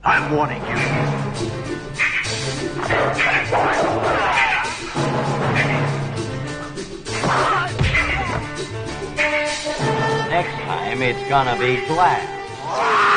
I'm warning you. Next time, it's gonna be glass.